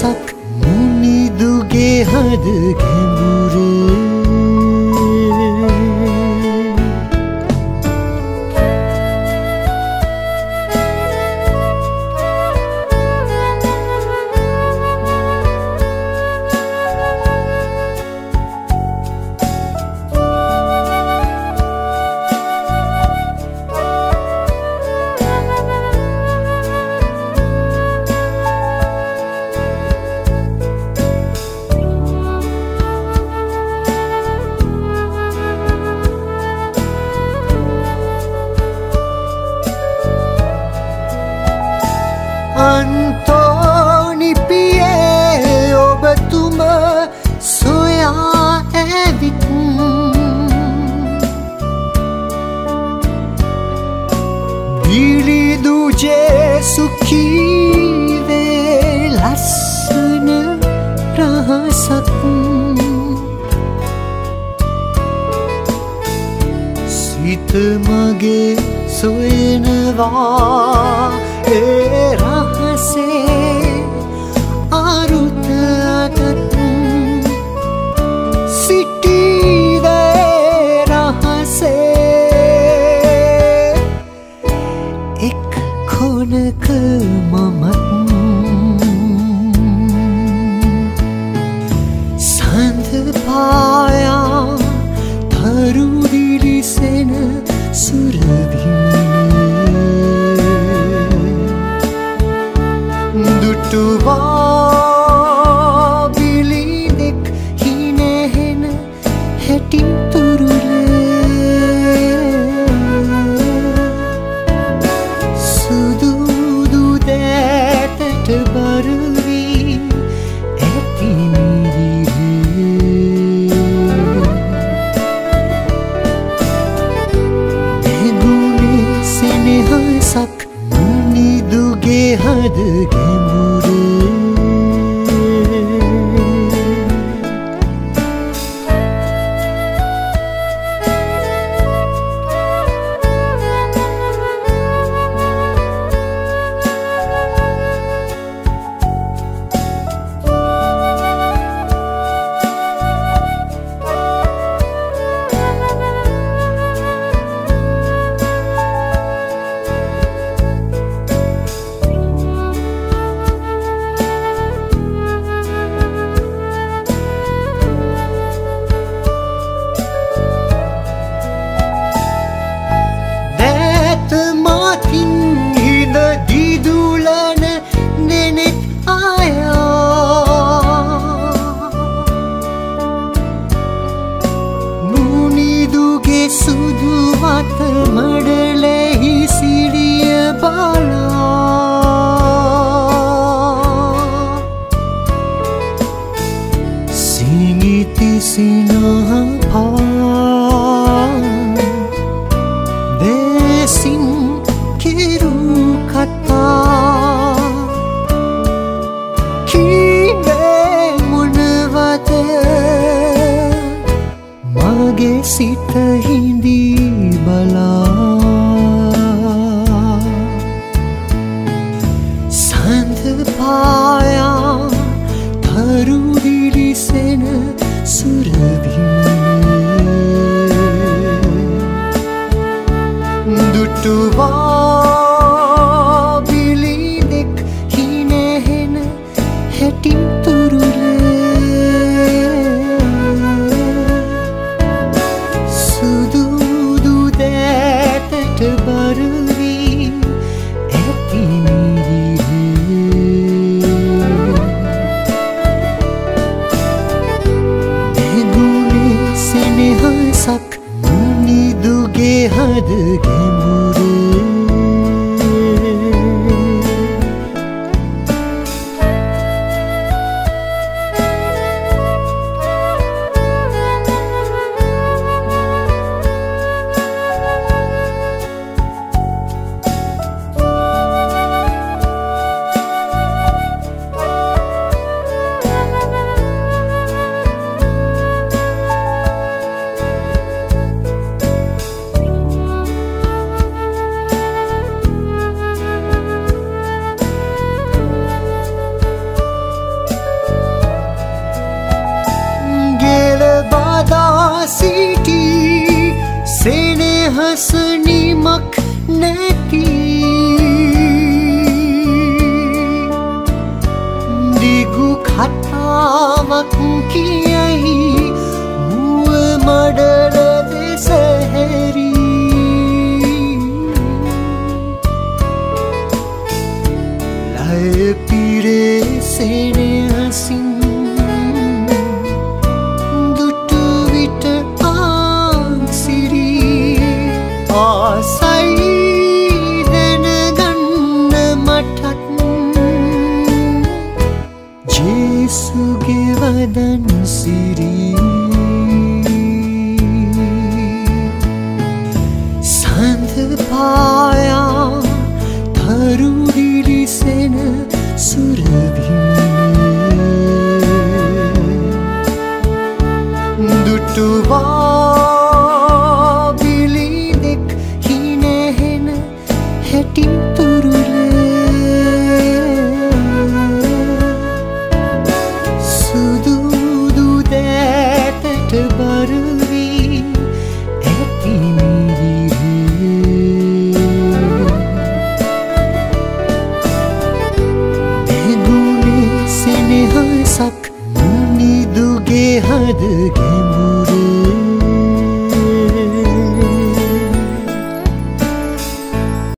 දහසක් මුනිදුගේ හද ගැඹුරේ අන්තෝනි පියේ ඔබතුම සොයා ඇවිත් බිලිදු ජේසු කීවේ ලස්සන රහසක් සිත මගේ සොයනවා ඒ රහසේ අරුතකට සිටිවේ රහසේ එක් කොනක මමත් සඳ පායා තරු දිලිසෙන සුරවිනේ දුටුවා බිලිනෙක් හිනෙහෙන හැටින් තුරුලේ සුදුදු දෑතට බරවී ඇති නිරිරේ නැගුණේ සෙනෙහසක් මුනිදුගේ හද ගැඹුරේ දිදුලන නෙනෙත් ආයා මුනිදුගේ සුදු වත මඩලෙහි සිරිය බලා සිඟිති සිනහපා දෙසින් කිරු කතා කීවේ මොනවද මගේ සිත හිඳී බලා සඳ පායා තරු දිලිසෙන සුරවිනේ දුටුවා බිලිනෙක් හිනෙහෙන හැටින් තුරුලේ සුදුදු දෑතට බරවී ඇති නිරිරේ නැගුණේ සෙනෙහසක් මුනිදුගේ හද ගැඹුරේ අසනිමක් නැති දිගු කතාවක් කියයි මුව මඩල දෙස හැරි ලය පිරෙසෙන අසින් දුටු විට ආසිරි ආසයි දැනගන්න මටත් ජේසුගේ වදන් සිරි සඳ පායා තරු දිලිසෙන සුරබිමිනේ දුටුවා බිලිඳෙක් හිනැහෙන හැටි තුරුලේ සුදුදු දෑතට බර වී ඇති මිහිරේ දෙගුනේ සෙනෙහසක් නිදුගේ හද ගැන